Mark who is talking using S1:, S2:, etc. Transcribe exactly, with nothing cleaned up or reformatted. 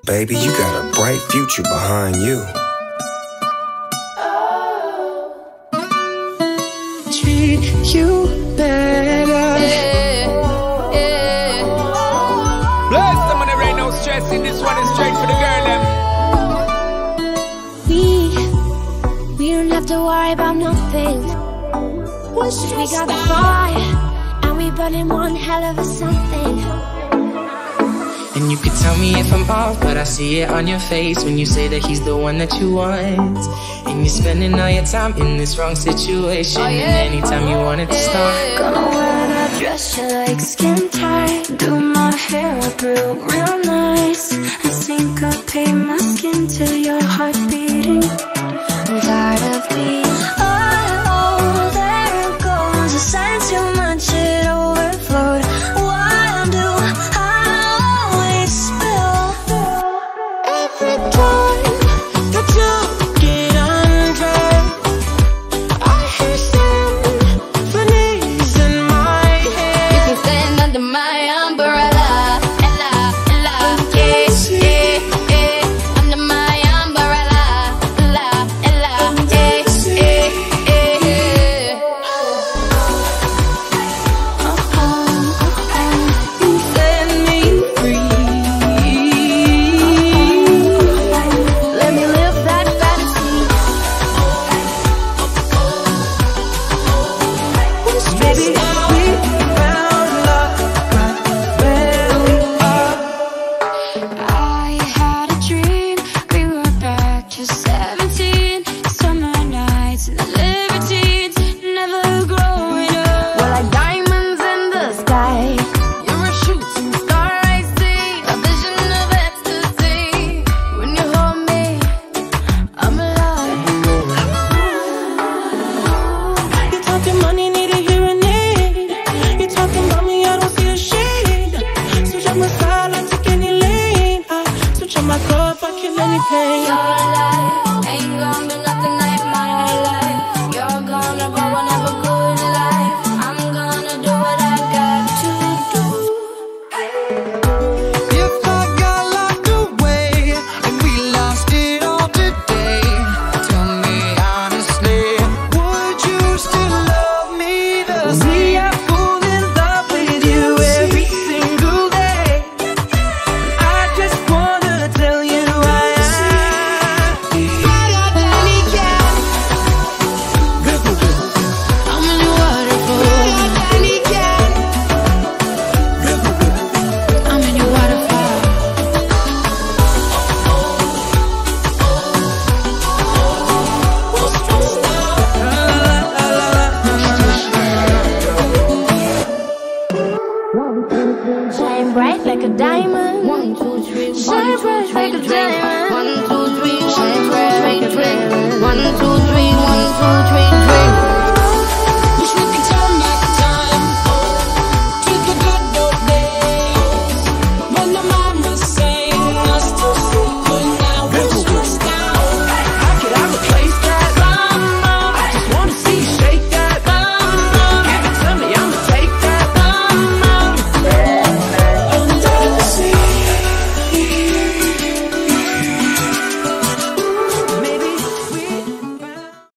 S1: baby, you got a bright future behind you.
S2: Treat you better.
S3: Yeah, yeah.
S4: Bless them on the rain, no stressing. This one is straight for the girl, them.
S2: We, we don't have to worry about nothing. We got the fire, and we burning one hell of a something.
S5: And you could tell me if I'm off, but I see it on your face when you say that he's the one that you want. And you're spending all your time in this wrong situation. Oh, yeah. And anytime you want it to start,
S2: gonna wear that dress you like, skin tight. Do my hair up real, real nice. And syncopate my skin till your heart beating. I'm tired of being oh, there it goes. I sang too much, it overflowed. Why do I always spill? Every time that you get undressed, I hear symphonies in my head.
S3: You can stand under my umbrella, Ella, Ella, yeah, yeah, yeah. Under my umbrella, Ella, Ella, yeah, yeah, yeah.
S2: You set me free. Let me live that fantasy. Baby, we found love right where we are. I had a dream, we were back to seventeen. Summer nights and the libertines, never growing up. We're like diamonds in the sky.
S3: You're a shooting star, I see, a vision of ecstasy. When you hold me, I'm alive.
S2: You talking money, need a hearing aid. You talking about me, I don't see a shade. Switch up my style, I take any lane. I switch up my cup, I kill any pain.
S3: You're alive, ain't gonna be nothing like my life. You're gonna go and have a good life. I'm gonna do what I got to do.
S6: If I got locked away and we lost it all today, tell me honestly, would you still love me the same?
S2: We are fall in love with you every single day. I just wanna tell you I am better than he can.
S3: I'm in your waterfall.
S2: Better than he can.
S3: I'm in your waterfall.
S2: Shine bright like a diamond.
S3: One, two, three,
S2: Shine
S3: one,
S2: bright
S3: two,
S2: like
S3: three,
S2: a
S3: drink.
S2: diamond.
S3: One, two, three, shine bright like a drink. One, two, three, one, two, three, drink.